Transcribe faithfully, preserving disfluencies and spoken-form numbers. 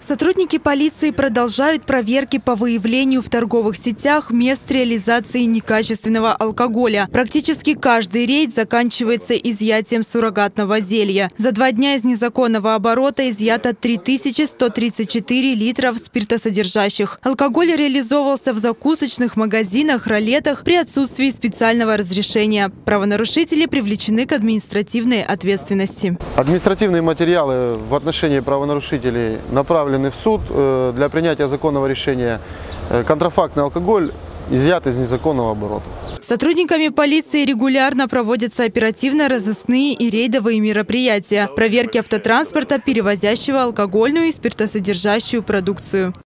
Сотрудники полиции продолжают проверки по выявлению в торговых сетях мест реализации некачественного алкоголя. Практически каждый рейд заканчивается изъятием суррогатного зелья. За два дня из незаконного оборота изъято три тысячи сто тридцать четыре литров спиртосодержащих. Алкоголь реализовывался в закусочных, магазинах, ролетах при отсутствии специального разрешения. Правонарушители привлечены к административной ответственности. Административные материалы в отношении правонарушителей направлены в суд для принятия законного решения. Контрафактный алкоголь изъят из незаконного оборота. Сотрудниками полиции регулярно проводятся оперативно-розыскные и рейдовые мероприятия, проверки автотранспорта, перевозящего алкогольную и спиртосодержащую продукцию.